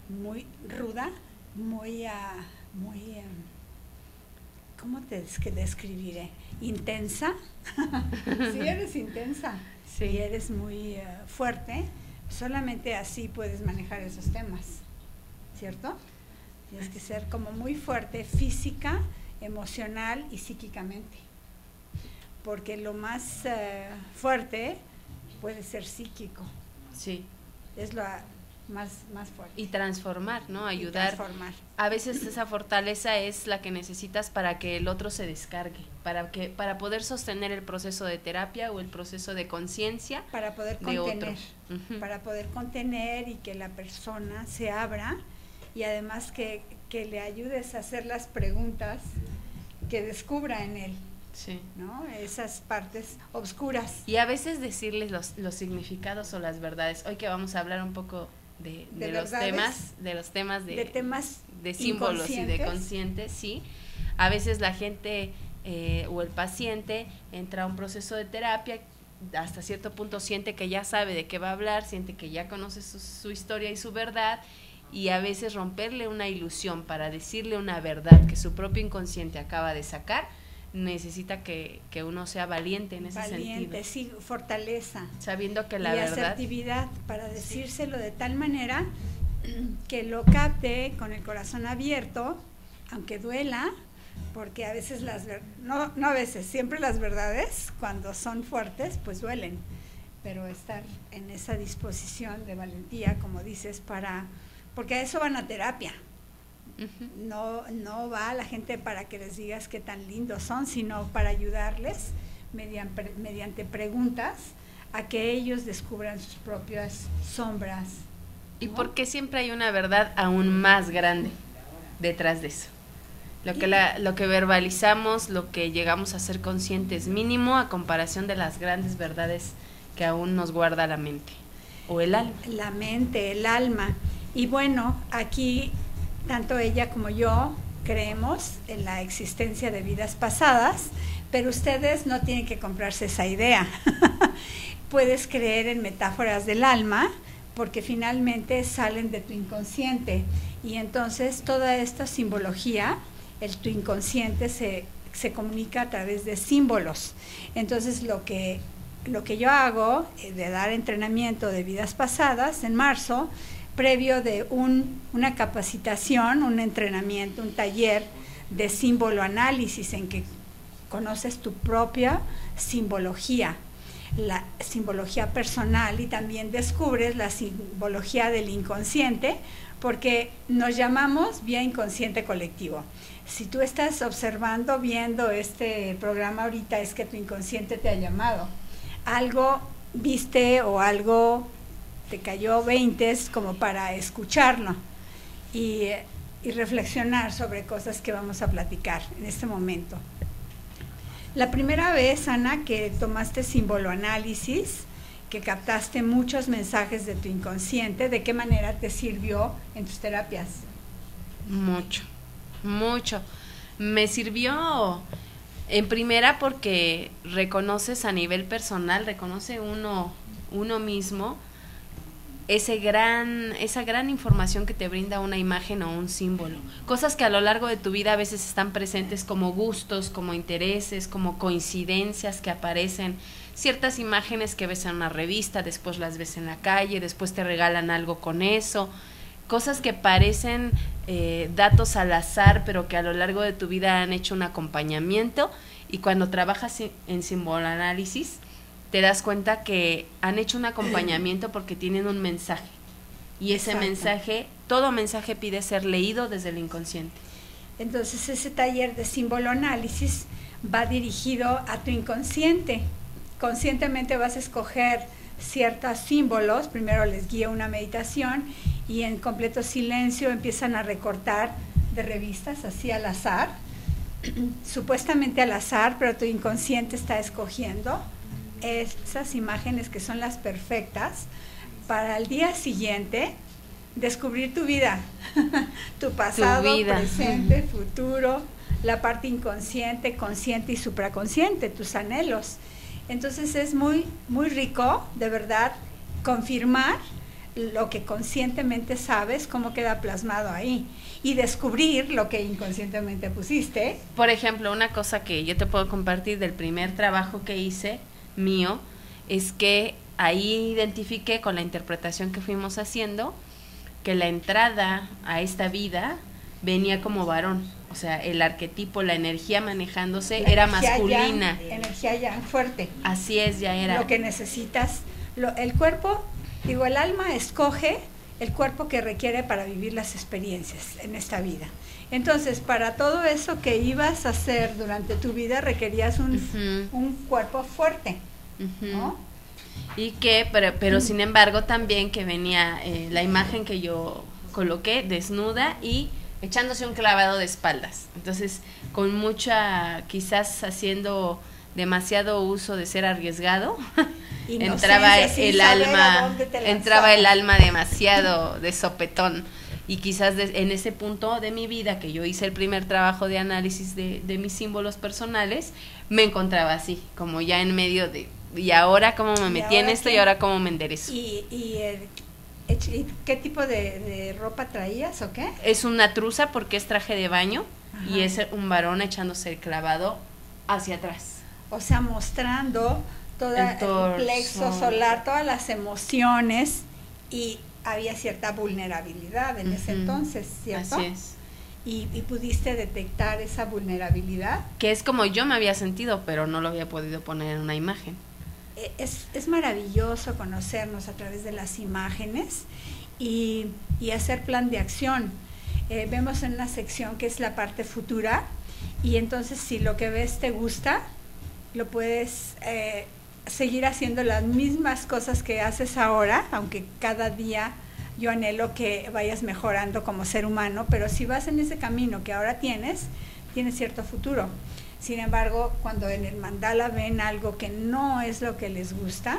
muy ruda, muy, ¿cómo te describiré? Intensa. Si eres intensa Sí. y eres muy fuerte, solamente así puedes manejar esos temas, ¿cierto? Tienes que ser como muy fuerte física, emocional y psíquicamente, porque lo más fuerte puede ser psíquico. Sí. Es lo más fuerte. Y transformar, ¿no? Ayudar. Y transformar. A veces esa fortaleza es la que necesitas para que el otro se descargue, para poder sostener el proceso de terapia o el proceso de conciencia para poder contener, para poder contener y que la persona se abra, y además que le ayudes a hacer las preguntas que descubra en él. Sí. ¿No? Esas partes oscuras. Y a veces decirles los significados o las verdades. Hoy que vamos a hablar un poco de los temas de símbolos y de conscientes, sí. A veces la gente o el paciente entra a un proceso de terapia, hasta cierto punto siente que ya sabe de qué va a hablar, siente que ya conoce su historia y su verdad, y a veces romperle una ilusión para decirle una verdad que su propio inconsciente acaba de sacar, necesita que uno sea valiente en ese sentido. Sí, fortaleza. Sabiendo que la y verdad... asertividad para decírselo de tal manera que lo capte con el corazón abierto, aunque duela, porque a veces no a veces, siempre las verdades, cuando son fuertes, pues duelen, pero estar en esa disposición de valentía, como dices, porque a eso van a terapia. No va a la gente para que les digas qué tan lindos son, sino para ayudarles mediante preguntas a que ellos descubran sus propias sombras, ¿no? Y porque siempre hay una verdad aún más grande detrás de eso. Lo que verbalizamos, lo que llegamos a ser conscientes, mínimo a comparación de las grandes verdades que aún nos guarda la mente o el alma. La mente, el alma. Y bueno, aquí tanto ella como yo creemos en la existencia de vidas pasadas, pero ustedes no tienen que comprarse esa idea. Puedes creer en metáforas del alma, porque finalmente salen de tu inconsciente, y entonces toda esta simbología, tu inconsciente se comunica a través de símbolos. Entonces lo que yo hago de dar entrenamiento de vidas pasadas en marzo, previo de una capacitación, un entrenamiento, un taller de símbolo análisis en que conoces tu propia simbología, la simbología personal, y también descubres la simbología del inconsciente, porque nos llamamos vía inconsciente colectivo. Si tú estás observando, viendo este programa ahorita, es que tu inconsciente te ha llamado. Algo viste o algo te cayó 20 como para escucharlo y reflexionar sobre cosas que vamos a platicar en este momento. La primera vez, Ana, que tomaste símbolo análisis, que captaste muchos mensajes de tu inconsciente, ¿de qué manera te sirvió en tus terapias? Mucho. Me sirvió en primera porque reconoces a nivel personal, reconoce uno mismo esa gran información que te brinda una imagen o un símbolo. Cosas que a lo largo de tu vida a veces están presentes como gustos, como intereses, como coincidencias que aparecen. Ciertas imágenes que ves en una revista, después las ves en la calle, después te regalan algo con eso. Cosas que parecen datos al azar, pero que a lo largo de tu vida han hecho un acompañamiento, y cuando trabajas en simboloanálisis te das cuenta que han hecho un acompañamiento porque tienen un mensaje, y ese mensaje, todo mensaje pide ser leído desde el inconsciente. Entonces ese taller de simboloanálisis va dirigido a tu inconsciente. Conscientemente vas a escoger ciertos símbolos, primero les guía una meditación, y en completo silencio empiezan a recortar de revistas así al azar, supuestamente al azar, pero tu inconsciente está escogiendo esas imágenes que son las perfectas para el día siguiente descubrir tu vida, tu pasado, presente, futuro, la parte inconsciente, consciente y supraconsciente, tus anhelos. Entonces es muy, muy rico, de verdad, confirmar lo que conscientemente sabes, cómo queda plasmado ahí. Y descubrir lo que inconscientemente pusiste. Por ejemplo, una cosa que yo te puedo compartir del primer trabajo que hice mío, es que ahí identifiqué con la interpretación que fuimos haciendo, que la entrada a esta vida venía como varón. O sea, el arquetipo, la energía manejándose era masculina. Energía yang fuerte. Así es, ya era. Lo que necesitas, el cuerpo, digo, el alma escoge el cuerpo que requiere para vivir las experiencias en esta vida. Entonces, para todo eso que ibas a hacer durante tu vida, requerías un cuerpo fuerte, ¿no? Y que, pero sin embargo, también que venía la imagen que yo coloqué, desnuda y echándose un clavado de espaldas. Entonces, con mucha, quizás haciendo demasiado uso de ser arriesgado, entraba el alma demasiado de sopetón. Y quizás en ese punto de mi vida que yo hice el primer trabajo de análisis de mis símbolos personales, me encontraba así, como ya en medio de, y ahora cómo me metí en esto y ahora cómo me enderezo. ¿Y qué tipo de ropa traías o qué? Es una truza porque es traje de baño. Ajá. Y es un varón echándose el clavado hacia atrás. O sea, mostrando todo el plexo solar, todas las emociones, y había cierta vulnerabilidad en ese entonces, ¿cierto? Así es. ¿Y pudiste detectar esa vulnerabilidad? Que es como yo me había sentido, pero no lo había podido poner en una imagen. Es maravilloso conocernos a través de las imágenes y hacer plan de acción. Vemos en una sección que es la parte futura, y entonces si lo que ves te gusta, lo puedes seguir haciendo las mismas cosas que haces ahora, aunque cada día yo anhelo que vayas mejorando como ser humano, pero si vas en ese camino que ahora tienes cierto futuro. Sin embargo, cuando en el mandala ven algo que no es lo que les gusta,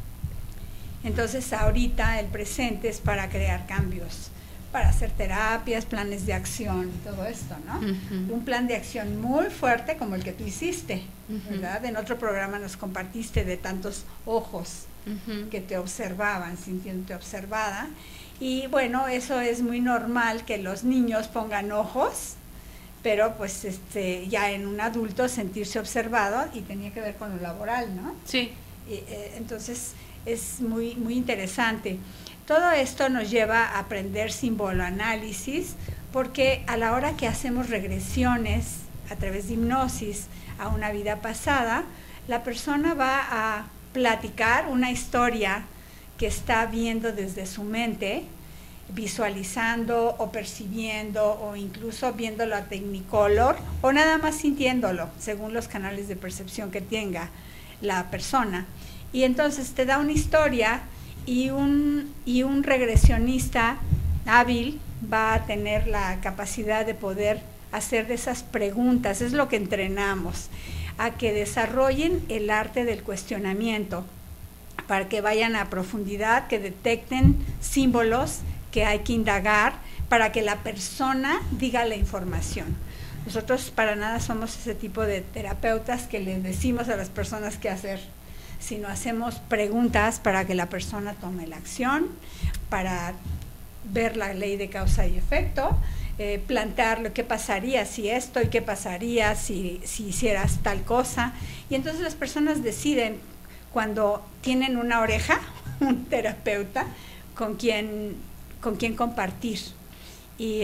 entonces ahorita el presente es para crear cambios, para hacer terapias, planes de acción y todo esto, ¿no? Un plan de acción muy fuerte como el que tú hiciste, ¿verdad? En otro programa nos compartiste de tantos ojos que te observaban, sintiéndote observada. Y bueno, eso es muy normal que los niños pongan ojos, pero pues ya en un adulto sentirse observado, y tenía que ver con lo laboral, ¿no? Sí. Entonces es muy, muy interesante. Todo esto nos lleva a aprender simboloanálisis, porque a la hora que hacemos regresiones a través de hipnosis a una vida pasada, la persona va a platicar una historia que está viendo desde su mente, visualizando o percibiendo o incluso viéndolo a Technicolor o nada más sintiéndolo, según los canales de percepción que tenga la persona. Y entonces te da una historia, y un regresionista hábil va a tener la capacidad de poder hacer de esas preguntas. Es lo que entrenamos, a que desarrollen el arte del cuestionamiento, para que vayan a profundidad, que detecten símbolos que hay que indagar para que la persona diga la información. Nosotros para nada somos ese tipo de terapeutas que les decimos a las personas qué hacer, sino hacemos preguntas para que la persona tome la acción, para ver la ley de causa y efecto, plantear lo que pasaría si esto y qué pasaría si hicieras tal cosa. Y entonces las personas deciden, cuando tienen una oreja, un terapeuta con quien compartir. Y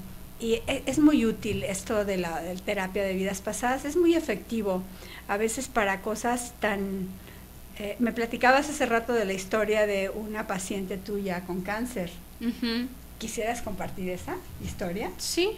es muy útil esto de la terapia de vidas pasadas, es muy efectivo, a veces para cosas tan... me platicabas hace rato de la historia de una paciente tuya con cáncer. ¿Quisieras compartir esa historia? Sí.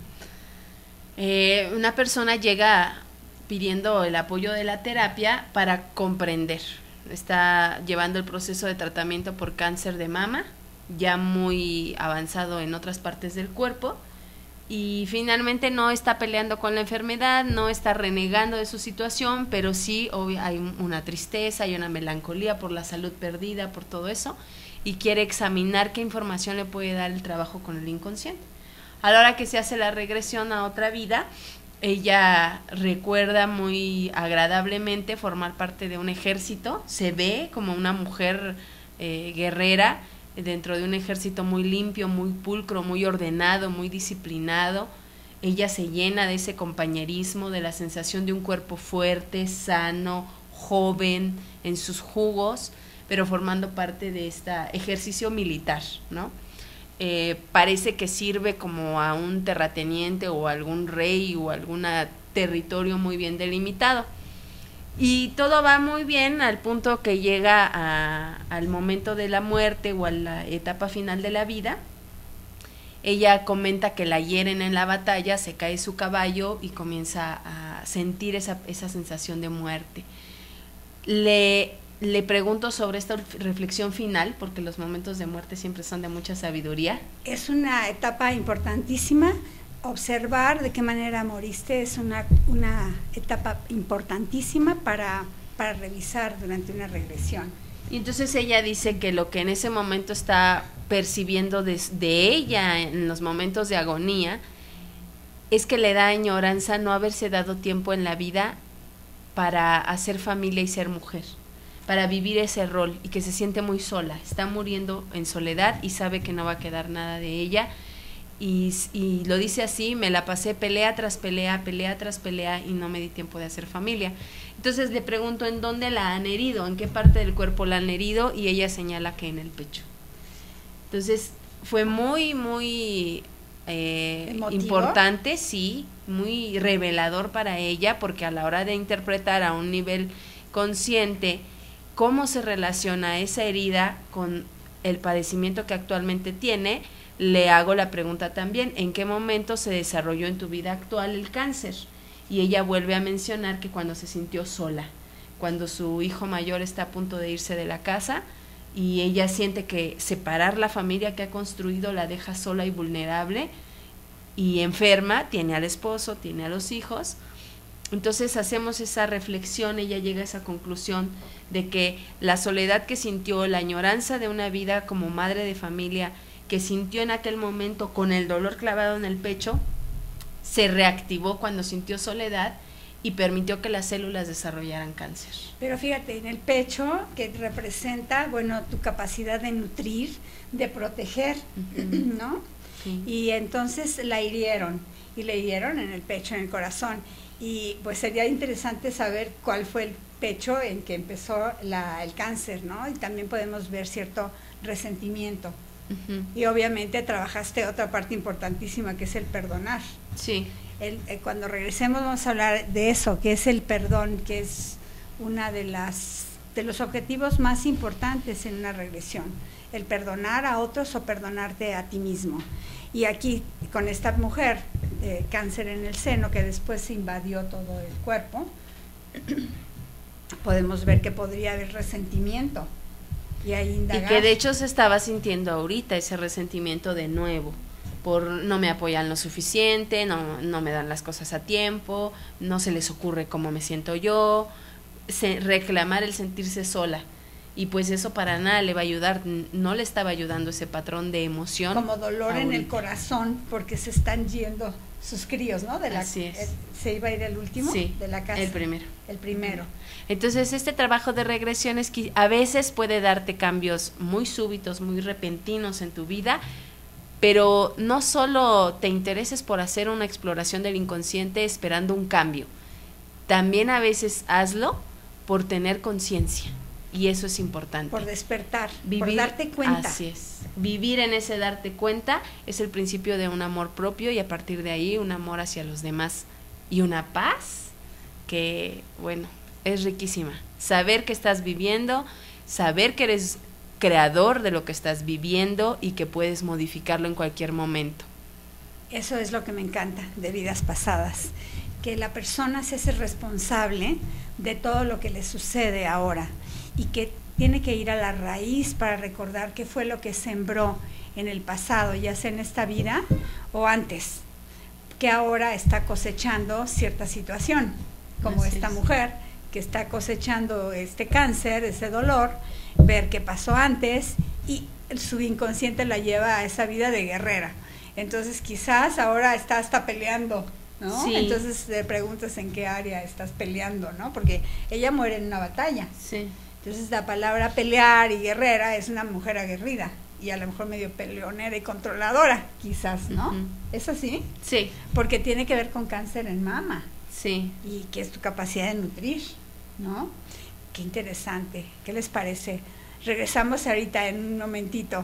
Una persona llega pidiendo el apoyo de la terapia para comprender. Está llevando el proceso de tratamiento por cáncer de mama, ya muy avanzado en otras partes del cuerpo, y finalmente no está peleando con la enfermedad, no está renegando de su situación, pero sí hay una tristeza, hay una melancolía por la salud perdida, por todo eso, y quiere examinar qué información le puede dar el trabajo con el inconsciente. A la hora que se hace la regresión a otra vida, ella recuerda muy agradablemente formar parte de un ejército, se ve como una mujer guerrera, dentro de un ejército muy limpio, muy pulcro, muy ordenado, muy disciplinado. Ella se llena de ese compañerismo, de la sensación de un cuerpo fuerte, sano, joven, en sus jugos, pero formando parte de este ejercicio militar, ¿no? Parece que sirve como a un terrateniente o a algún rey o algún territorio muy bien delimitado. Y todo va muy bien al punto que llega al momento de la muerte o a la etapa final de la vida. Ella comenta que la hieren en la batalla, se cae su caballo y comienza a sentir esa sensación de muerte. Le pregunto sobre esta reflexión final, porque los momentos de muerte siempre son de mucha sabiduría. Es una etapa importantísima. Observar de qué manera moriste es una etapa importantísima para revisar durante una regresión. Y entonces ella dice que lo que en ese momento está percibiendo de ella en los momentos de agonía es que le da añoranza no haberse dado tiempo en la vida para hacer familia y ser mujer, para vivir ese rol, y que se siente muy sola, está muriendo en soledad y sabe que no va a quedar nada de ella. Y lo dice así: me la pasé pelea tras pelea, pelea tras pelea, y no me di tiempo de hacer familia. Entonces le pregunto en dónde la han herido, en qué parte del cuerpo la han herido, y ella señala que en el pecho. Entonces fue muy, muy importante, sí, muy revelador para ella, porque a la hora de interpretar a un nivel consciente cómo se relaciona esa herida con el padecimiento que actualmente tiene, le hago la pregunta también: ¿en qué momento se desarrolló en tu vida actual el cáncer? Y ella vuelve a mencionar que cuando se sintió sola, cuando su hijo mayor está a punto de irse de la casa y ella siente que separar la familia que ha construido la deja sola y vulnerable y enferma, tiene al esposo, tiene a los hijos. Entonces hacemos esa reflexión, ella llega a esa conclusión de que la soledad que sintió, la añoranza de una vida como madre de familia que sintió en aquel momento con el dolor clavado en el pecho, se reactivó cuando sintió soledad y permitió que las células desarrollaran cáncer. Pero fíjate, en el pecho, que representa, bueno, tu capacidad de nutrir, de proteger, ¿no? Sí. Y entonces la hirieron, y le hirieron en el pecho, en el corazón. Y pues sería interesante saber cuál fue el pecho en que empezó el cáncer, ¿no? Y también podemos ver cierto resentimiento. Y obviamente trabajaste otra parte importantísima, que es el perdonar. Sí. Cuando regresemos vamos a hablar de eso, que es el perdón, que es una de los objetivos más importantes en una regresión, el perdonar a otros o perdonarte a ti mismo. Y aquí con esta mujer, cáncer en el seno, que después se invadió todo el cuerpo, podemos ver que podría haber resentimiento. Y que de hecho se estaba sintiendo ahorita ese resentimiento de nuevo, por no me apoyan lo suficiente, no me dan las cosas a tiempo, no se les ocurre cómo me siento yo, reclamar el sentirse sola. Y pues eso para nada le va a ayudar, no le estaba ayudando ese patrón de emoción. Como dolor ahorita en el corazón, porque se están yendo sus críos, ¿no? Así es. ¿Se iba a ir el último? Sí, de la casa. el primero. El primero. Entonces este trabajo de regresiones que a veces puede darte cambios muy súbitos, muy repentinos en tu vida, pero no solo te intereses por hacer una exploración del inconsciente esperando un cambio, también a veces hazlo por tener conciencia. Y eso es importante. Por despertar, vivir, por darte cuenta. Así es. Vivir en ese darte cuenta es el principio de un amor propio, y a partir de ahí un amor hacia los demás y una paz que, bueno, es riquísima. Saber que estás viviendo, saber que eres creador de lo que estás viviendo y que puedes modificarlo en cualquier momento. Eso es lo que me encanta de vidas pasadas, que la persona se hace responsable de todo lo que le sucede ahora, y que tiene que ir a la raíz para recordar qué fue lo que sembró en el pasado, ya sea en esta vida o antes, que ahora está cosechando cierta situación, como esta mujer que está cosechando este cáncer, ese dolor, ver qué pasó antes, y su inconsciente la lleva a esa vida de guerrera. Entonces quizás ahora está hasta peleando, ¿no? Sí. Entonces te preguntas en qué área estás peleando, ¿no? Porque ella muere en una batalla. Sí. Entonces la palabra pelear y guerrera es una mujer aguerrida, y a lo mejor medio peleonera y controladora, quizás, ¿no? ¿Es así? Sí. Porque tiene que ver con cáncer en mama. Sí. Y que es tu capacidad de nutrir, ¿no? Qué interesante. ¿Qué les parece? Regresamos ahorita en un momentito.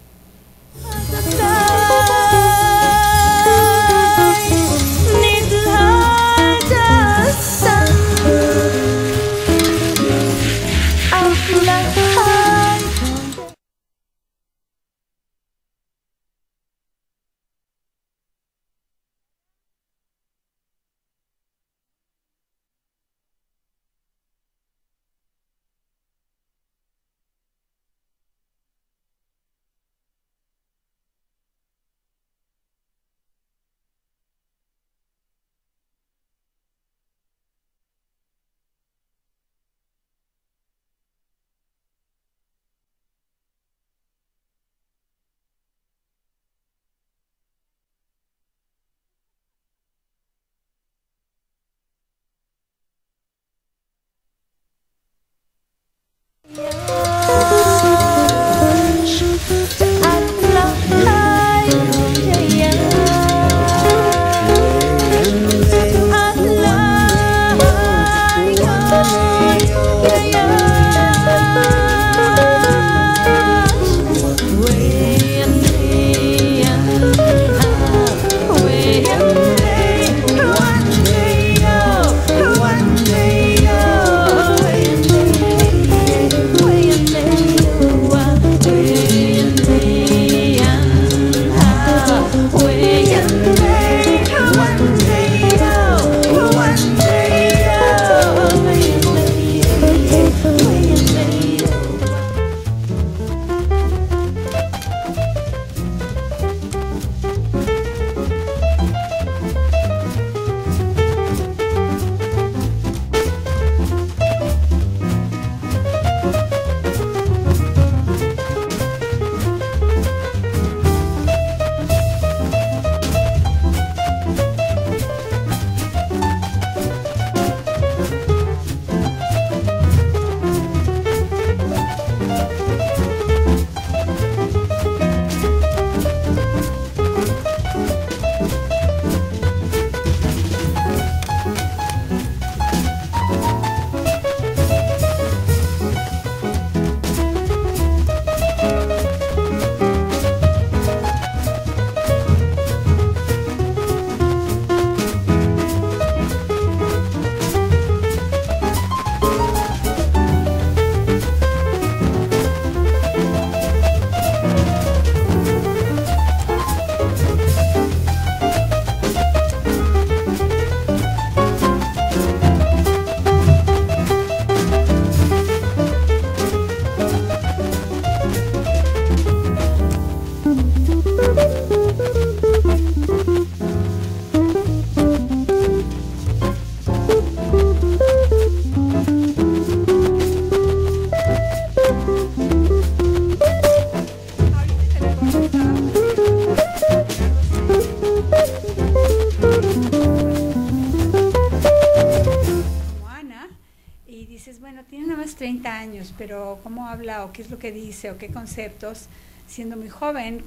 Tiene nada más 30 años, pero ¿cómo habla o qué es lo que dice o qué conceptos siendo muy joven?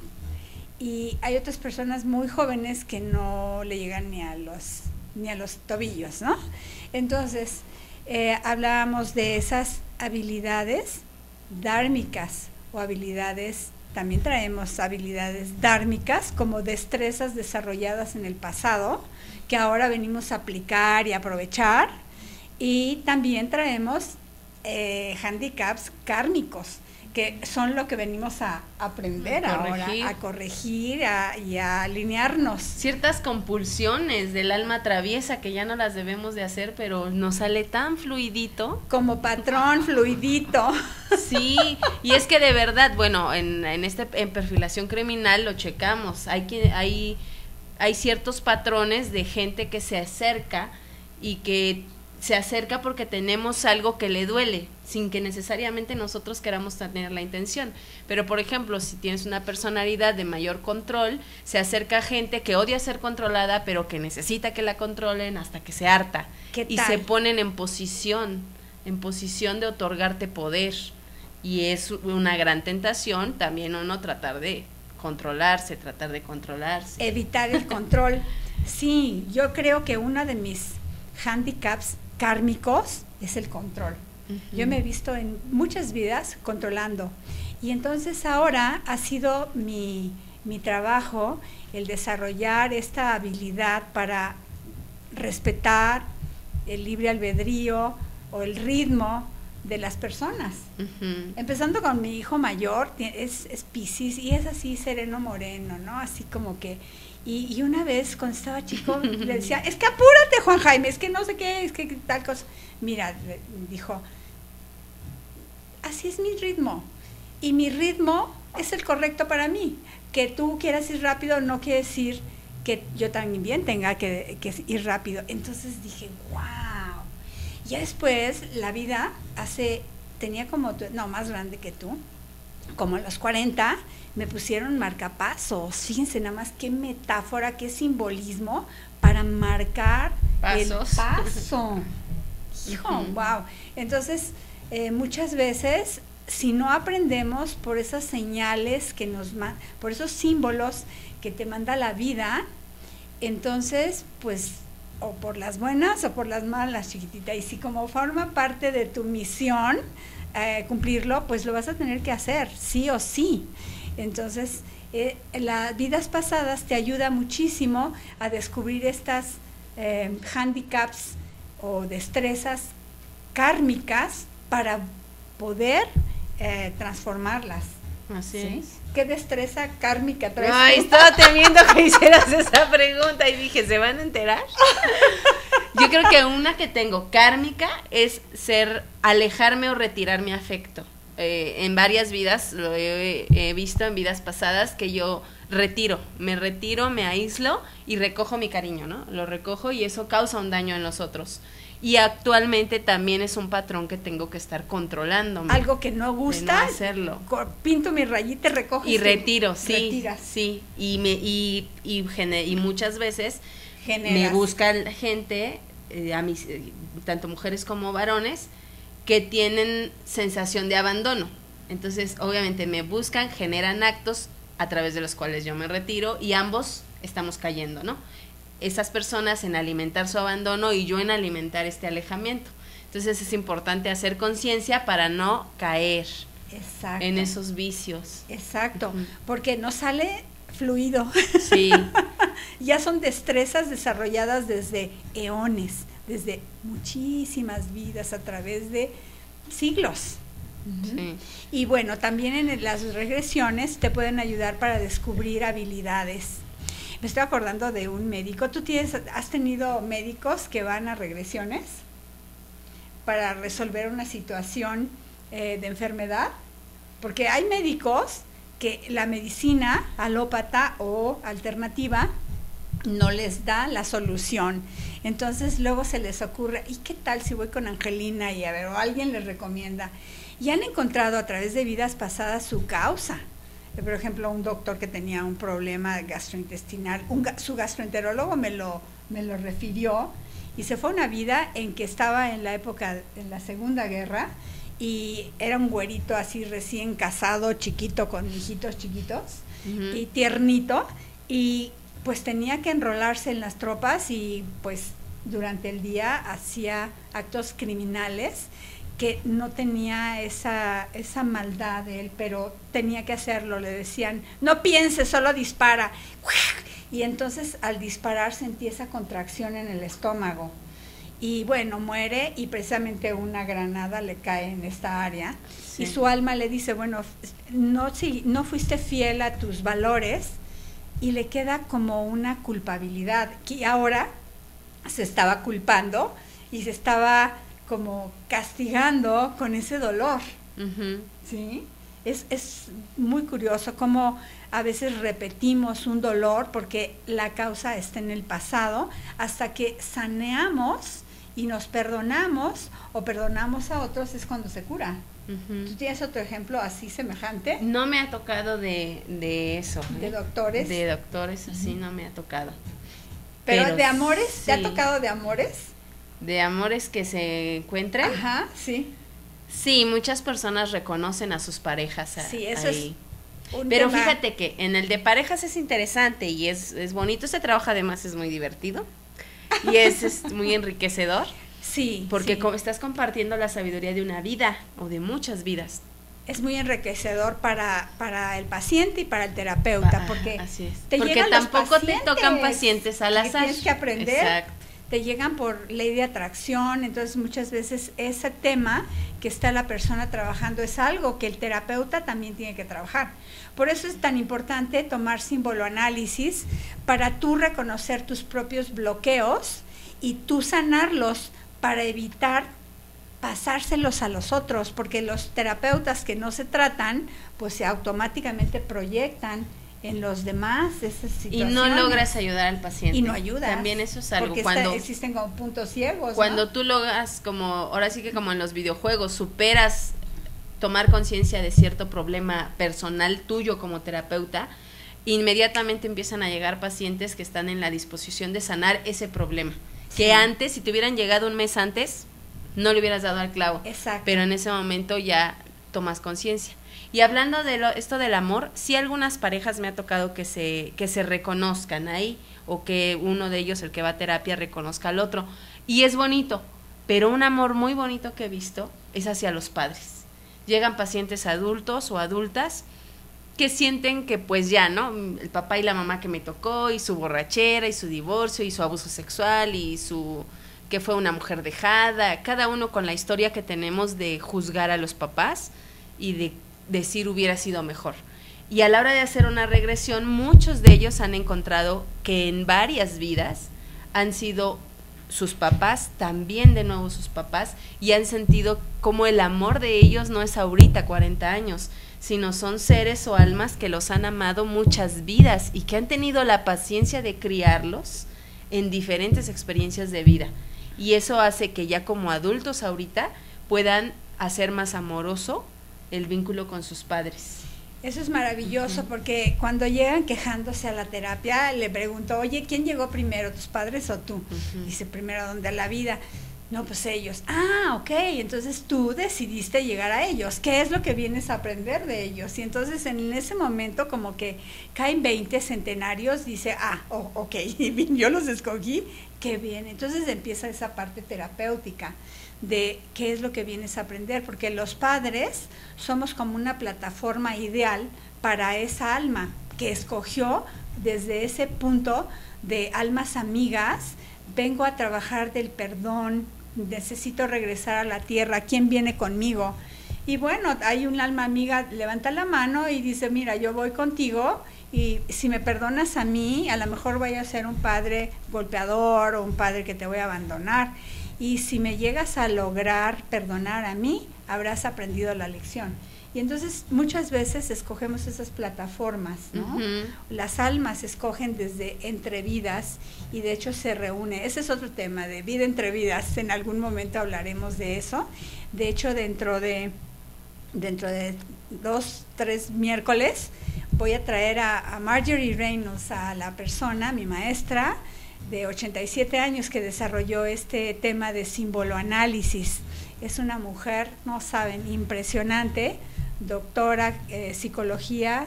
Y hay otras personas muy jóvenes que no le llegan ni a los tobillos, ¿no? Entonces, hablábamos de esas habilidades dármicas o habilidades, también traemos habilidades dármicas como destrezas desarrolladas en el pasado que ahora venimos a aplicar y aprovechar, y también traemos handicaps kármicos, que son lo que venimos a aprender ahora, a corregir y a alinearnos. Ciertas compulsiones del alma traviesa que ya no las debemos de hacer, pero nos sale tan fluidito. Como patrón fluidito. Sí, y es que de verdad, bueno, en perfilación criminal lo checamos, hay ciertos patrones de gente que se acerca y que se acerca porque tenemos algo que le duele, sin que necesariamente nosotros queramos tener la intención. Pero, por ejemplo, si tienes una personalidad de mayor control, se acerca gente que odia ser controlada, pero que necesita que la controlen hasta que se harta. Y se ponen en posición de otorgarte poder. Y es una gran tentación también uno tratar de controlarse. Evitar el control. Sí, yo creo que uno de mis handicaps kármicos es el control. Yo me he visto en muchas vidas controlando. Y entonces ahora ha sido mi trabajo el desarrollar esta habilidad para respetar el libre albedrío o el ritmo de las personas. Empezando con mi hijo mayor, es Piscis y es así sereno moreno, ¿no? Así como que... Y una vez cuando estaba chico le decía, es que apúrate, Juan Jaime, es que no sé qué, es que tal cosa. Mira, dijo, así es mi ritmo. Y mi ritmo es el correcto para mí. Que tú quieras ir rápido no quiere decir que yo también tenga que ir rápido. Entonces dije, wow. Ya después la vida tenía como más grande que tú, como a los 40, me pusieron marcapasos. Fíjense nada más qué metáfora, qué simbolismo para marcar el paso. Hijo, wow. Entonces, muchas veces, si no aprendemos por esas señales por esos símbolos que te manda la vida, entonces, pues, o por las buenas o por las malas, chiquitita. Y si como forma parte de tu misión cumplirlo, pues lo vas a tener que hacer, sí o sí. Entonces, las vidas pasadas te ayuda muchísimo a descubrir estas handicaps o destrezas kármicas para poder transformarlas. Así ¿sí? es. ¿Qué destreza kármica traes? Ay, estaba temiendo que hicieras esa pregunta y dije, ¿se van a enterar? Yo creo que una que tengo kármica es alejarme o retirar mi afecto. En varias vidas, lo he visto en vidas pasadas, que yo me retiro, me aíslo y recojo mi cariño, ¿no? Lo recojo y eso causa un daño en los otros. Y actualmente también es un patrón que tengo que estar controlándome. Algo que no gusta, no hacerlo. Pinto mi rayita, recojo y retiro, sí, retiras. Sí. Y muchas veces me buscan gente, tanto mujeres como varones, que tienen sensación de abandono. Entonces, obviamente me buscan, generan actos a través de los cuales yo me retiro y ambos estamos cayendo, ¿no? Esas personas en alimentar su abandono y yo en alimentar este alejamiento. Entonces es importante hacer conciencia para no caer en esos vicios. Exacto, porque no sale fluido. Sí. Ya son destrezas desarrolladas desde eones, desde muchísimas vidas a través de siglos. Sí. Y bueno, también en las regresiones te pueden ayudar para descubrir habilidades. Me estoy acordando de un médico. ¿Tú has tenido médicos que van a regresiones para resolver una situación de enfermedad? Porque hay médicos que la medicina alópata o alternativa no les da la solución. Entonces luego se les ocurre, ¿y qué tal si voy con Angelina y a ver, o alguien les recomienda? Y han encontrado a través de vidas pasadas su causa. Por ejemplo, un doctor que tenía un problema gastrointestinal, su gastroenterólogo me lo refirió, y se fue una vida en que estaba en la época, en la Segunda Guerra, y era un güerito así recién casado, chiquito, con hijitos chiquitos, y tiernito, y pues tenía que enrolarse en las tropas y pues durante el día hacía actos criminales que no tenía esa maldad de él, pero tenía que hacerlo. Le decían, no pienses, solo dispara. Y entonces al disparar sentí esa contracción en el estómago. Y bueno, muere y precisamente una granada le cae en esta área. Sí. Y su alma le dice, bueno, no fuiste fiel a tus valores, y le queda como una culpabilidad. Y ahora se estaba culpando y se estaba como castigando con ese dolor. ¿Sí? Es muy curioso cómo a veces repetimos un dolor porque la causa está en el pasado, hasta que saneamos y nos perdonamos o perdonamos a otros, es cuando se cura. ¿Tú tienes otro ejemplo así semejante? No me ha tocado de eso. ¿De doctores? De doctores, así no me ha tocado. ¿Pero de amores? Sí. ¿Te ha tocado de amores? ¿De amores que se encuentren? Ajá, sí. Sí, muchas personas reconocen a sus parejas sí, eso ahí. Es un Pero tema. fíjate que en el de parejas es interesante y es bonito, ese trabajo además es muy divertido y es muy enriquecedor. Sí, porque sí. estás compartiendo la sabiduría de una vida o de muchas vidas. Es muy enriquecedor para el paciente y para el terapeuta, porque así es. te porque llegan tampoco los te tocan pacientes al azar. Tienes que aprender. Exacto. Te llegan por ley de atracción, entonces muchas veces ese tema que está la persona trabajando es algo que el terapeuta también tiene que trabajar. Por eso es tan importante tomar simboloanálisis para tú reconocer tus propios bloqueos y tú sanarlos para evitar pasárselos a los otros, porque los terapeutas que no se tratan, pues se automáticamente proyectan en los demás esas situaciones. Y no logras ayudar al paciente. Y no ayudas. También eso es algo. Porque cuando existen como puntos ciegos, cuando ¿no? tú logras, como ahora sí que como en los videojuegos, superas tomar conciencia de cierto problema personal tuyo como terapeuta, inmediatamente empiezan a llegar pacientes que están en la disposición de sanar ese problema. Sí. Que antes, si te hubieran llegado un mes antes, no le hubieras dado al clavo. Exacto. Pero en ese momento ya tomas conciencia. Y hablando de esto del amor, sí algunas parejas me ha tocado que se reconozcan ahí, o que uno de ellos, el que va a terapia, reconozca al otro. Y es bonito, pero un amor muy bonito que he visto es hacia los padres. Llegan pacientes adultos o adultas que sienten que pues ya, ¿no? El papá y la mamá que me tocó, y su borrachera, y su divorcio, y su abuso sexual, y su que fue una mujer dejada, cada uno con la historia que tenemos de juzgar a los papás y de decir hubiera sido mejor. Y a la hora de hacer una regresión, muchos de ellos han encontrado que en varias vidas han sido sus papás, también de nuevo sus papás, y han sentido como el amor de ellos no es ahorita 40 años, sino son seres o almas que los han amado muchas vidas y que han tenido la paciencia de criarlos en diferentes experiencias de vida. Y eso hace que ya como adultos ahorita puedan hacer más amoroso el vínculo con sus padres. Eso es maravilloso, porque cuando llegan quejándose a la terapia, le pregunto, oye, ¿quién llegó primero, tus padres o tú? Dice, primero, ¿dónde? La vida. No, pues ellos. Ah, ok, entonces tú decidiste llegar a ellos. ¿Qué es lo que vienes a aprender de ellos? Y entonces en ese momento como que caen 20 centenarios, dice, ok, yo los escogí, qué bien. Entonces empieza esa parte terapéutica de qué es lo que vienes a aprender, porque los padres somos como una plataforma ideal para esa alma que escogió desde ese punto de almas amigas. Vengo a trabajar del perdón, necesito regresar a la tierra, ¿quién viene conmigo? Y bueno, hay un alma amiga, levanta la mano y dice, mira, yo voy contigo, y si me perdonas a mí, a lo mejor voy a ser un padre golpeador o un padre que te voy a abandonar, y si me llegas a lograr perdonar a mí, habrás aprendido la lección. Y entonces muchas veces escogemos esas plataformas, ¿no? Las almas escogen desde entre vidas, y de hecho se reúne. Ese es otro tema de vida entre vidas. En algún momento hablaremos de eso. De hecho, dentro de 2-3 miércoles voy a traer a Marjorie Reynolds, a la persona, mi maestra de 87 años, que desarrolló este tema de simboloanálisis. Es una mujer, no saben, impresionante, doctora en psicología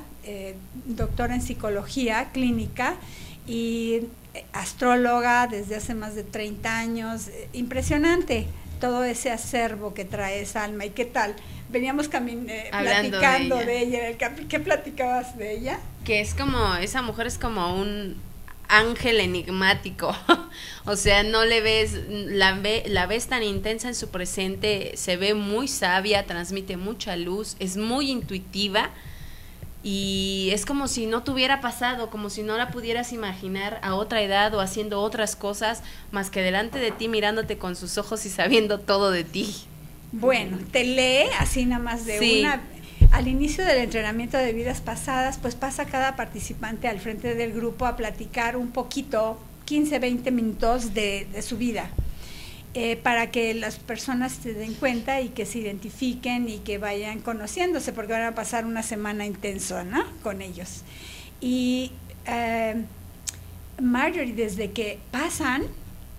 clínica y astróloga desde hace más de 30 años. Impresionante todo ese acervo que trae esa alma. ¿Y qué tal? Veníamos platicando de ella. ¿Qué platicabas de ella? Que es como, esa mujer es como un ángel enigmático. O sea, no le ves, la ves tan intensa en su presente, se ve muy sabia, transmite mucha luz, es muy intuitiva, y es como si no te hubiera pasado, como si no la pudieras imaginar a otra edad o haciendo otras cosas más que delante de ti, mirándote con sus ojos y sabiendo todo de ti. Bueno, te lee así nada más de una. Al inicio del entrenamiento de vidas pasadas, pues pasa cada participante al frente del grupo a platicar un poquito, 15-20 minutos de su vida, para que las personas se den cuenta y que se identifiquen y que vayan conociéndose, porque van a pasar una semana intensa, ¿no?, con ellos. Y Marjorie, desde que pasan,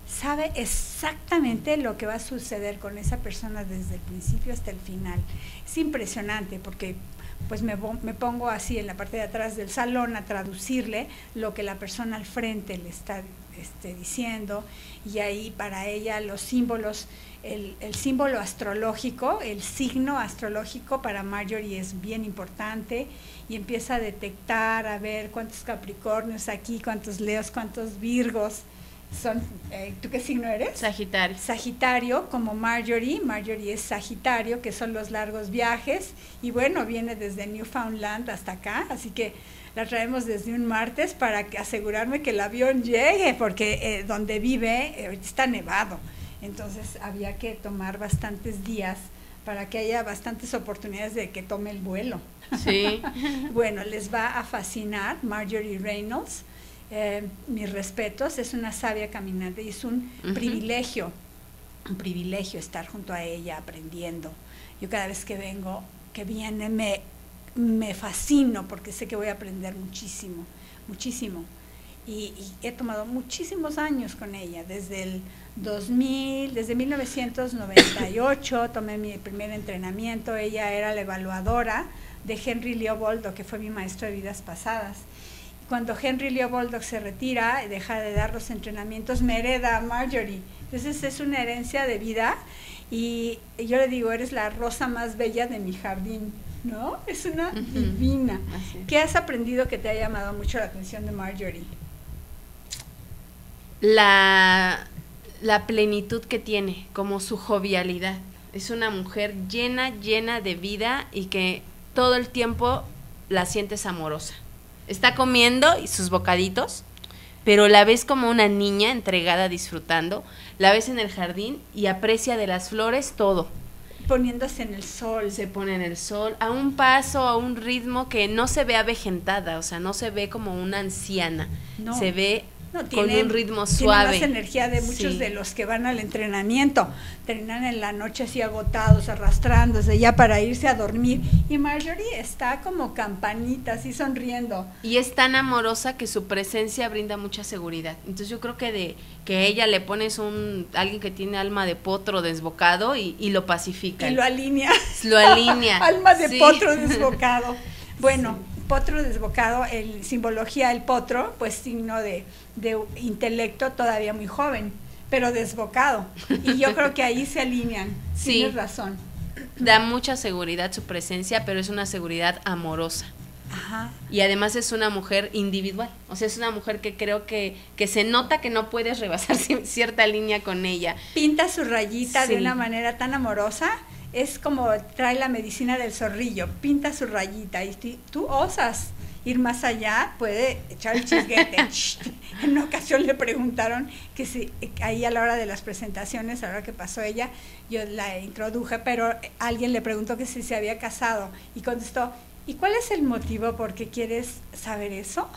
sabe exactamente lo que va a suceder con esa persona desde el principio hasta el final. Es impresionante porque pues me pongo así en la parte de atrás del salón a traducirle lo que la persona al frente le está diciendo, y ahí para ella los símbolos, el símbolo astrológico, el signo astrológico para Marjorie es bien importante, y empieza a detectar, a ver cuántos Capricornios aquí, cuántos Leos, cuántos Virgos son. ¿Tú qué signo eres? Sagitario. Sagitario, como Marjorie es Sagitario, que son los largos viajes, y bueno, viene desde Newfoundland hasta acá, así que la traemos desde un martes para asegurarme que el avión llegue, porque donde vive ahorita está nevado, entonces había que tomar bastantes días para que haya bastantes oportunidades de que tome el vuelo. Sí. Bueno, les va a fascinar Marjorie Reynolds. Mis respetos, es una sabia caminante y es un privilegio estar junto a ella aprendiendo. Yo cada vez que vengo, que viene, me fascino porque sé que voy a aprender muchísimo, muchísimo. Y he tomado muchísimos años con ella, desde el 2000, desde 1998 tomé mi primer entrenamiento. Ella era la evaluadora de Henry Leoboldo, que fue mi maestro de vidas pasadas. Cuando Henry Leoboldo se retira, deja de dar los entrenamientos, me hereda a Marjorie. Entonces es una herencia de vida, y yo le digo, eres la rosa más bella de mi jardín, ¿no? Es una divina. ¿Qué has aprendido que te ha llamado mucho la atención de Marjorie? La plenitud que tiene, como su jovialidad. Es una mujer llena de vida, y que todo el tiempo la sientes amorosa. Está comiendo y sus bocaditos, pero la ves como una niña entregada, disfrutando. La ves en el jardín y aprecia de las flores todo. Poniéndose en el sol. Se pone en el sol, a un paso, a un ritmo que no se ve avejentada, o sea, no se ve como una anciana, no. Se ve con un ritmo Tiene suave. más energía de muchos de los que van al entrenamiento. Terminan en la noche así agotados, arrastrándose ya para irse a dormir. Y Marjorie está como campanita, así sonriendo. Y es tan amorosa que su presencia brinda mucha seguridad. Entonces yo creo que que ella le pones alguien que tiene alma de potro desbocado y lo pacifica. Y lo alinea. Lo alinea. Alma de potro desbocado. Bueno, sí. Potro desbocado, en simbología el potro, pues signo de intelecto todavía muy joven, pero desbocado. Y yo creo que ahí se alinean. Sí. Tienes razón. Da mucha seguridad su presencia, pero es una seguridad amorosa. Ajá. Y además es una mujer individual, o sea, es una mujer que creo que se nota que no puedes rebasar cierta línea con ella. Pinta su rayita sí. de una manera tan amorosa. Es como trae la medicina del zorrillo, pinta su rayita, y tú osas ir más allá, puede echar el chisguete. En una ocasión le preguntaron que si, ahí a la hora de las presentaciones, a la hora que pasó ella, yo la introduje, pero alguien le preguntó que si se había casado, y contestó, ¿y cuál es el motivo por qué quieres saber eso?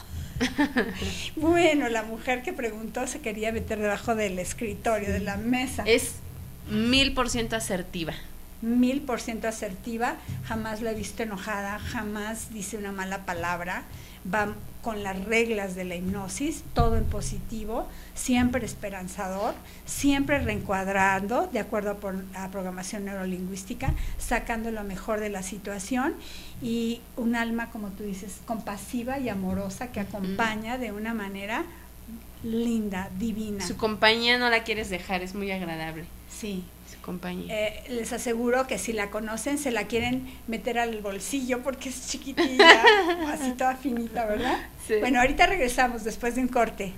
Bueno, la mujer que preguntó se quería meter debajo del escritorio, de la mesa. Es 1000% asertiva. 1000% asertiva, jamás la he visto enojada, jamás dice una mala palabra, va con las reglas de la hipnosis, todo en positivo, siempre esperanzador, siempre reencuadrando de acuerdo a programación neurolingüística, sacando lo mejor de la situación, y un alma, como tú dices, compasiva y amorosa, que acompaña de una manera linda, divina. Su compañía no la quieres dejar, es muy agradable. Sí. Compañía. Les aseguro que si la conocen se la quieren meter al bolsillo porque es chiquitilla, así toda finita, ¿verdad? Sí. Bueno, ahorita regresamos después de un corte.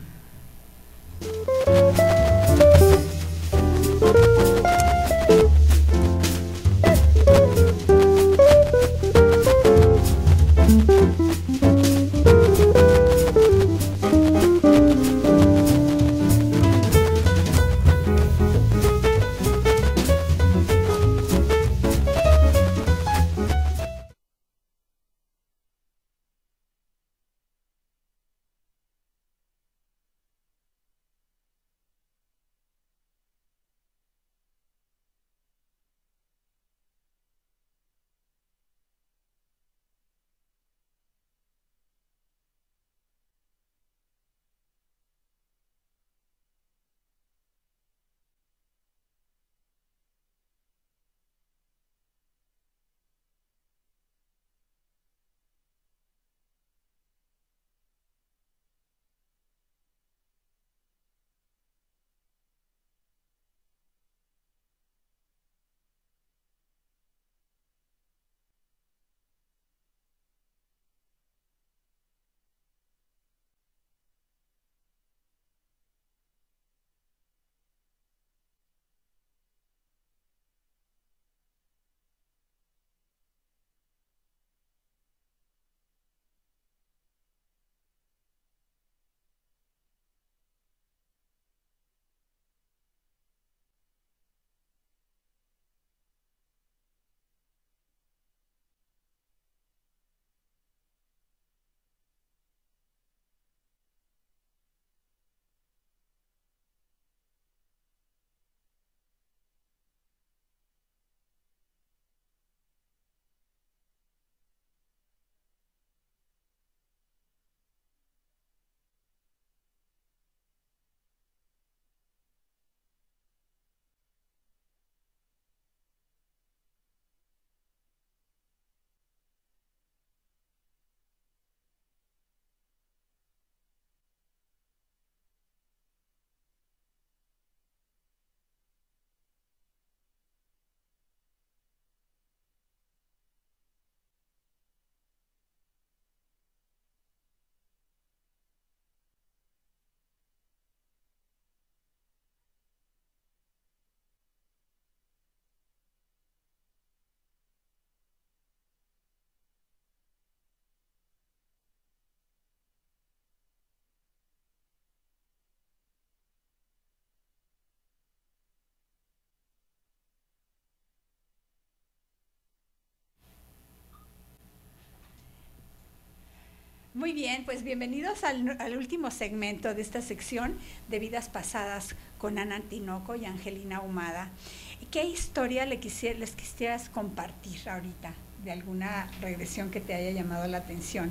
Muy bien, pues bienvenidos al último segmento de esta sección de Vidas Pasadas con Ana Tinoco y Angelina Ahumada. ¿Qué historia les quisieras compartir ahorita de alguna regresión que te haya llamado la atención?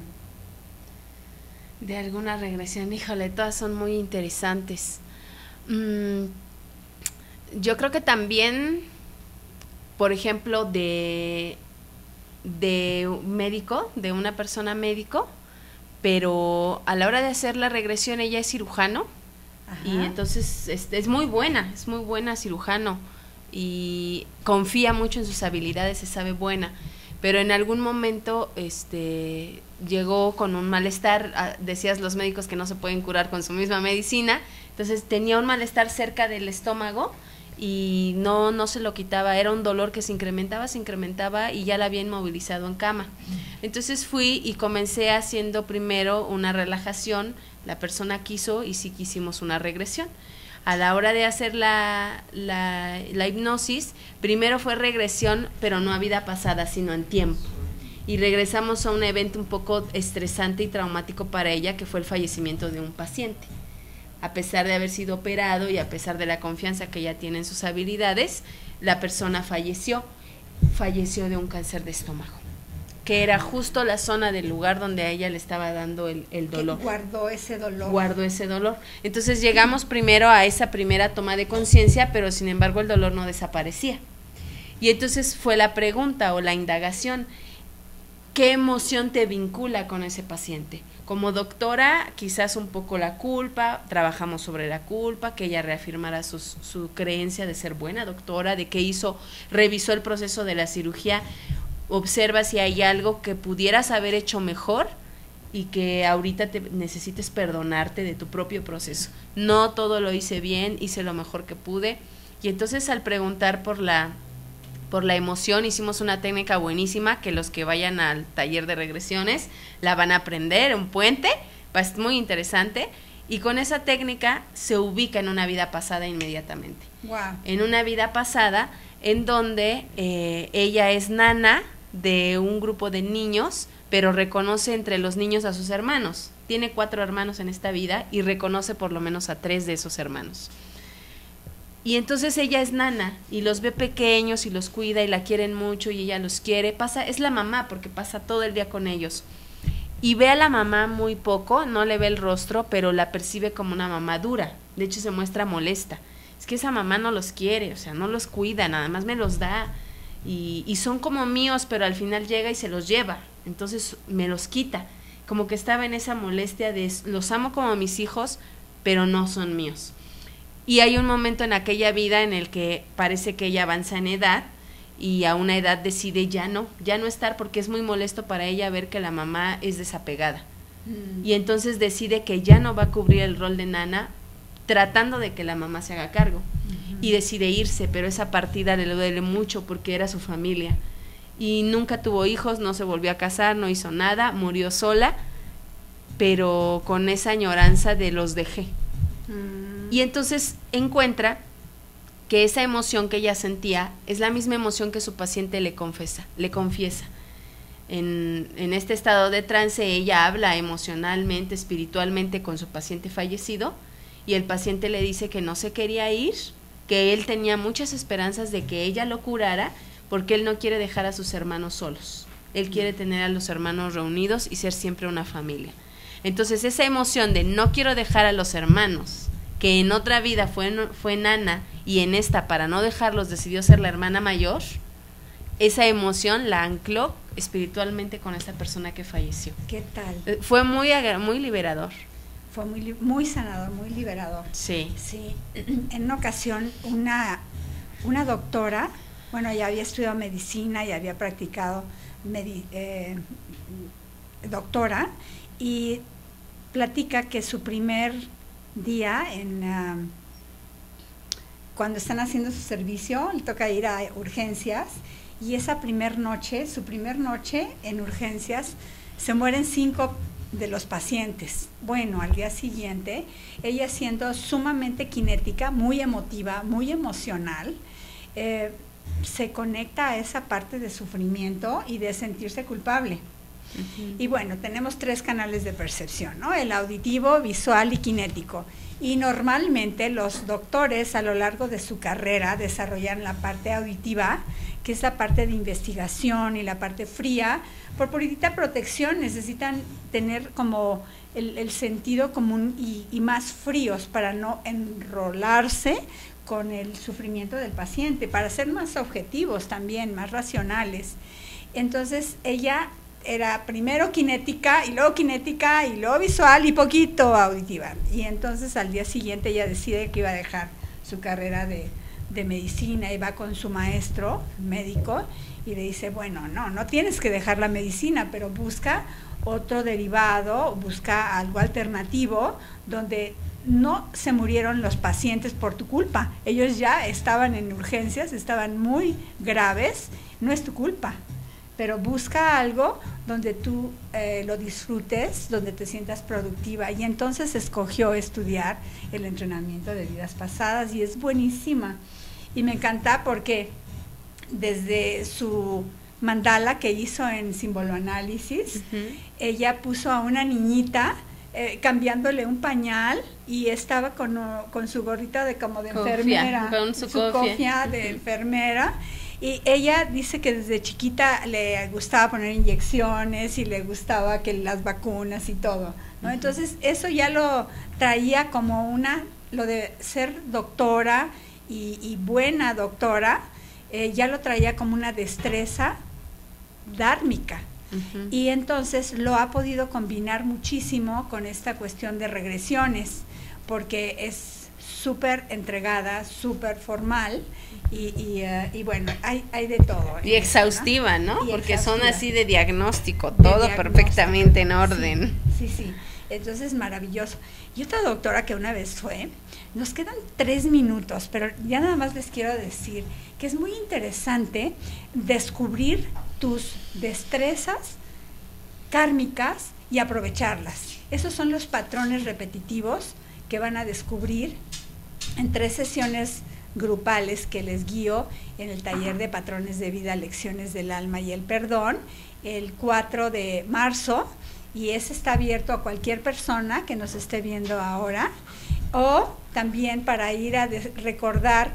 De alguna regresión, híjole, todas son muy interesantes. Yo creo que también, por ejemplo, de un médico, de una persona médico, pero a la hora de hacer la regresión ella es cirujano. Ajá. Y entonces es muy buena cirujano y confía mucho en sus habilidades, se sabe buena, pero en algún momento llegó con un malestar. Decías los médicos que no se pueden curar con su misma medicina, entonces tenía un malestar cerca del estómago y no se lo quitaba, era un dolor que se incrementaba y ya la había inmovilizado en cama. Entonces fui y comencé haciendo primero una relajación, la persona quiso y sí quisimos una regresión. A la hora de hacer la hipnosis, primero fue regresión, pero no a vida pasada, sino en tiempo. Y regresamos a un evento un poco estresante y traumático para ella, que fue el fallecimiento de un paciente. A pesar de haber sido operado y a pesar de la confianza que ella tiene en sus habilidades, la persona falleció de un cáncer de estómago, que era justo la zona del lugar donde a ella le estaba dando el dolor. Guardó ese dolor. Entonces llegamos primero a esa primera toma de conciencia, pero sin embargo el dolor no desaparecía. Y entonces fue la pregunta o la indagación: ¿qué emoción te vincula con ese paciente? Como doctora, quizás un poco la culpa, trabajamos sobre la culpa, que ella reafirmara su creencia de ser buena doctora, de que revisó el proceso de la cirugía, observa si hay algo que pudieras haber hecho mejor y que ahorita te necesites perdonarte de tu propio proceso. No todo lo hice bien, hice lo mejor que pude. Y entonces al preguntar por la emoción, hicimos una técnica buenísima que los que vayan al taller de regresiones la van a aprender, un puente, es muy interesante, y con esa técnica se ubica en una vida pasada inmediatamente. Wow. En una vida pasada en donde ella es nana de un grupo de niños, pero reconoce entre los niños a sus hermanos. Tiene 4 hermanos en esta vida y reconoce por lo menos a 3 de esos hermanos. Y entonces ella es nana y los ve pequeños y los cuida y la quieren mucho y ella los quiere. Es la mamá porque pasa todo el día con ellos. Y ve a la mamá muy poco, no le ve el rostro, pero la percibe como una mamá dura. De hecho se muestra molesta. Es que esa mamá no los quiere, o sea, no los cuida, nada más me los da. Y son como míos, pero al final llega y se los lleva. Entonces me los quita. Como que estaba en esa molestia de los amo como mis hijos, pero no son míos. Y hay un momento en aquella vida en el que parece que ella avanza en edad y a una edad decide ya no estar, porque es muy molesto para ella ver que la mamá es desapegada. Y entonces decide que ya no va a cubrir el rol de nana, tratando de que la mamá se haga cargo. Y decide irse, pero esa partida le duele mucho porque era su familia. Y nunca tuvo hijos, no se volvió a casar, no hizo nada, murió sola, pero con esa añoranza de los dejé. Y entonces encuentra que esa emoción que ella sentía es la misma emoción que su paciente le confiesa. En este estado de trance ella habla emocionalmente, espiritualmente con su paciente fallecido y el paciente le dice que no se quería ir, que él tenía muchas esperanzas de que ella lo curara porque él no quiere dejar a sus hermanos solos. Él quiere tener a los hermanos reunidos y ser siempre una familia. Entonces esa emoción de no quiero dejar a los hermanos, que en otra vida fue nana y en esta para no dejarlos decidió ser la hermana mayor, esa emoción la ancló espiritualmente con esa persona que falleció. ¿Qué tal? Fue muy liberador. Fue muy sanador, muy liberador. Sí. Sí. En una ocasión una doctora, bueno, ella había estudiado medicina y había practicado doctora, y platica que su primer día cuando están haciendo su servicio, le toca ir a urgencias, y su primer noche en urgencias se mueren 5 de los pacientes. Bueno, al día siguiente, ella siendo sumamente cinética, muy emotiva, muy emocional, se conecta a esa parte de sufrimiento y de sentirse culpable. Y bueno, tenemos 3 canales de percepción, ¿no? El auditivo, visual y kinético. Y normalmente los doctores a lo largo de su carrera desarrollan la parte auditiva, que es la parte de investigación, y la parte fría. Por purita protección necesitan tener como el sentido común y más fríos para no enrolarse con el sufrimiento del paciente, para ser más objetivos también, más racionales. Entonces ella era primero kinética y luego visual y poquito auditiva. Y entonces al día siguiente ella decide que iba a dejar su carrera de medicina y va con su maestro médico y le dice, bueno, no tienes que dejar la medicina, pero busca otro derivado, busca algo alternativo donde no se murieron los pacientes por tu culpa. Ellos ya estaban en urgencias, estaban muy graves, no es tu culpa. Pero busca algo donde tú lo disfrutes, donde te sientas productiva. Y entonces escogió estudiar el entrenamiento de vidas pasadas y es buenísima. Y me encanta porque desde su mandala que hizo en simboloanálisis, ella puso a una niñita cambiándole un pañal y estaba con su gorrita de como de enfermera, con su cofia de enfermera. Y ella dice que desde chiquita le gustaba poner inyecciones y le gustaba que las vacunas y todo, ¿no? Entonces eso ya lo traía como lo de ser doctora y buena doctora, ya lo traía como una destreza dármica. Y entonces lo ha podido combinar muchísimo con esta cuestión de regresiones, porque es súper entregada, súper formal y bueno, hay de todo. Y exhaustiva, ¿no? Y porque exhaustiva. son así de diagnóstico, todo perfectamente en orden. Sí. Entonces, maravilloso. Y otra doctora que una vez fue, nos quedan 3 minutos, pero ya nada más les quiero decir que es muy interesante descubrir tus destrezas kármicas y aprovecharlas. Esos son los patrones repetitivos que van a descubrir en 3 sesiones grupales que les guío en el taller de patrones de vida, lecciones del alma y el perdón, el 4 de marzo, y ese está abierto a cualquier persona que nos esté viendo ahora, o también para ir a recordar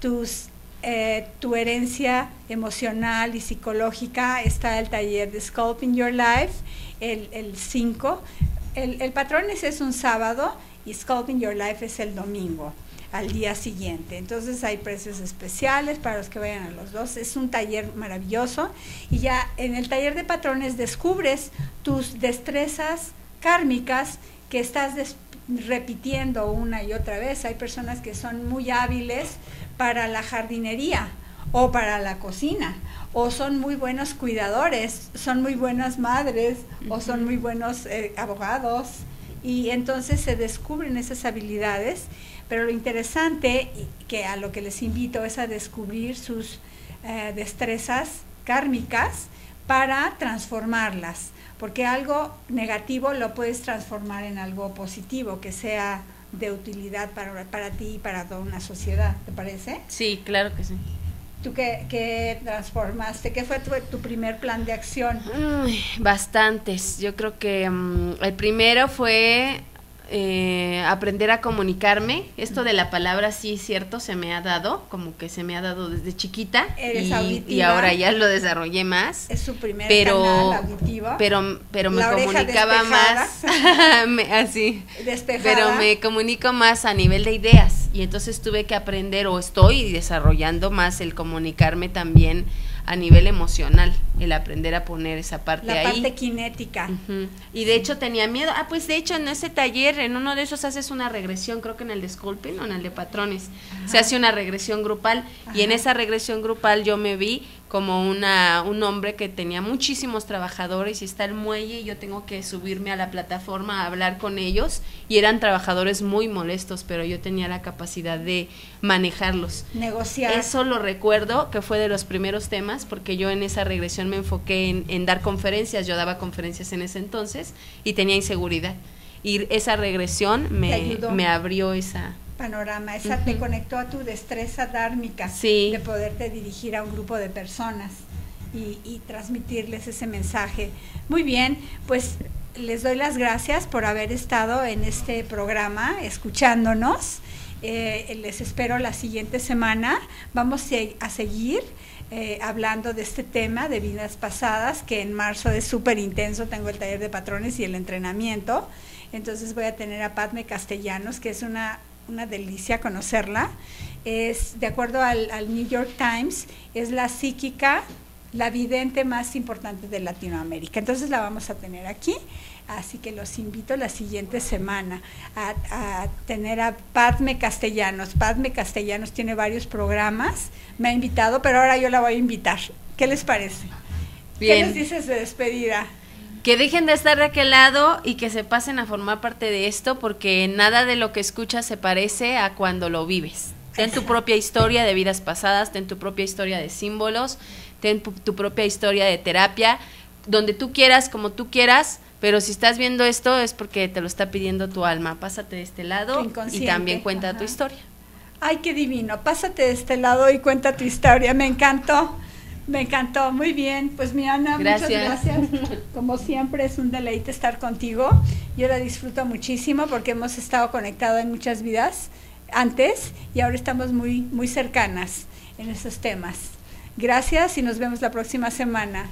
tu herencia emocional y psicológica. Está el taller de Sculpting Your Life, el 5. El patrón es un sábado y Sculpting Your Life es el domingo, al día siguiente. Entonces hay precios especiales para los que vayan a los 2. Es un taller maravilloso y ya en el taller de patrones descubres tus destrezas kármicas que estás repitiendo una y otra vez. Hay personas que son muy hábiles para la jardinería o para la cocina, o son muy buenos cuidadores, son muy buenas madres, o son muy buenos abogados, y entonces se descubren esas habilidades. Pero lo interesante, que a lo que les invito, es a descubrir sus destrezas kármicas para transformarlas, porque algo negativo lo puedes transformar en algo positivo, que sea de utilidad para ti y para toda una sociedad. ¿Te parece? Sí, claro que sí. ¿Tú qué transformaste? ¿Qué fue tu primer plan de acción? Bastantes. Yo creo que el primero fue aprender a comunicarme. Esto de la palabra, sí, cierto, se me ha dado, como que se me ha dado desde chiquita. Eres auditiva. Y ahora ya lo desarrollé más. Es su primer canal auditivo. Pero me comunicaba más así. Despejada. Pero me comunico más a nivel de ideas. Y entonces tuve que aprender, o estoy desarrollando más el comunicarme también a nivel emocional, el aprender a poner esa parte ahí. La parte kinética. Y de hecho tenía miedo. Pues de hecho en ese taller, en uno de esos haces una regresión, creo que en el de Sculpting o en el de Patrones, se hace una regresión grupal. Y en esa regresión grupal yo me vi como un hombre que tenía muchísimos trabajadores y está el muelle y yo tengo que subirme a la plataforma a hablar con ellos, y eran trabajadores muy molestos, pero yo tenía la capacidad de manejarlos. Negociar. Eso lo recuerdo que fue de los primeros temas, porque yo en esa regresión me enfoqué en dar conferencias. Yo daba conferencias en ese entonces y tenía inseguridad, y esa regresión me abrió esa panorama, esa te conectó a tu destreza dármica, sí, de poderte dirigir a un grupo de personas. y transmitirles ese mensaje. Muy bien, pues les doy las gracias por haber estado en este programa, escuchándonos. Les espero la siguiente semana. Vamos a seguir hablando de este tema de vidas pasadas, que en marzo es súper intenso. Tengo el taller de patrones y el entrenamiento. Entonces voy a tener a Padme Castellanos, que es una delicia conocerla. Es, de acuerdo al New York Times, es la psíquica, la vidente más importante de Latinoamérica. Entonces la vamos a tener aquí. Así que los invito la siguiente semana a tener a Padme Castellanos. Padme Castellanos tiene varios programas, me ha invitado, pero ahora yo la voy a invitar. ¿Qué les parece? Bien. ¿Qué les dices de despedida? Que dejen de estar de aquel lado y que se pasen a formar parte de esto, porque nada de lo que escuchas se parece a cuando lo vives. Ten tu propia historia de vidas pasadas, ten tu propia historia de símbolos, ten tu propia historia de terapia, donde tú quieras, como tú quieras. Pero si estás viendo esto es porque te lo está pidiendo tu alma. Pásate de este lado y también cuenta tu historia. Ay, qué divino. Pásate de este lado y cuenta tu historia. Me encantó. Me encantó. Muy bien. Pues mi Ana, muchas gracias. Como siempre es un deleite estar contigo. Yo la disfruto muchísimo porque hemos estado conectados en muchas vidas antes y ahora estamos muy, muy cercanas en esos temas. Gracias y nos vemos la próxima semana.